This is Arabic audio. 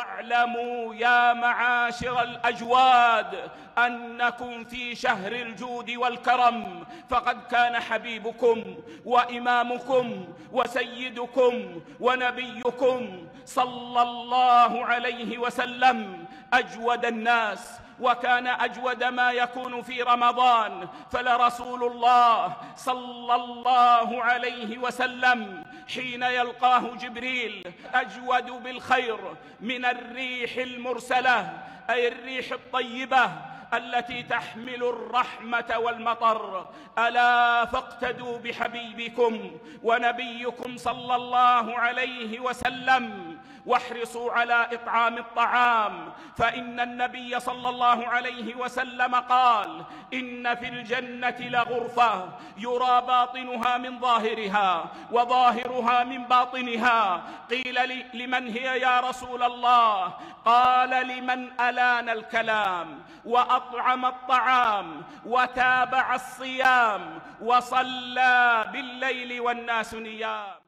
واعلموا يا معاشر الأجواد أنكم في شهر الجود والكرم، فقد كان حبيبكم وإمامكم وسيدكم ونبيكم صلى الله عليه وسلم أجود الناس، وكان أجود ما يكون في رمضان، فلرسول الله صلى الله عليه وسلم حين يلقاه جبريل أجود بالخير من الريح المرسلة، أي الريح الطيبة التي تحمل الرحمة والمطر. ألا فاقتدوا بحبيبكم ونبيكم صلى الله عليه وسلم، واحرصوا على إطعام الطعام، فإن النبي صلى الله عليه وسلم قال: إن في الجنة لغرفة يرى باطنها من ظاهرها وظاهرها من باطنها. قيل: لمن هي يا رسول الله؟ قال: لمن ألان الكلام وأطعم الطعام وتابع الصيام وصلى بالليل والناس نيام.